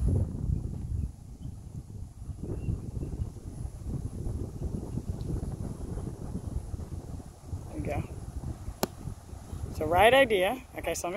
There you go. So right idea. Okay, so let me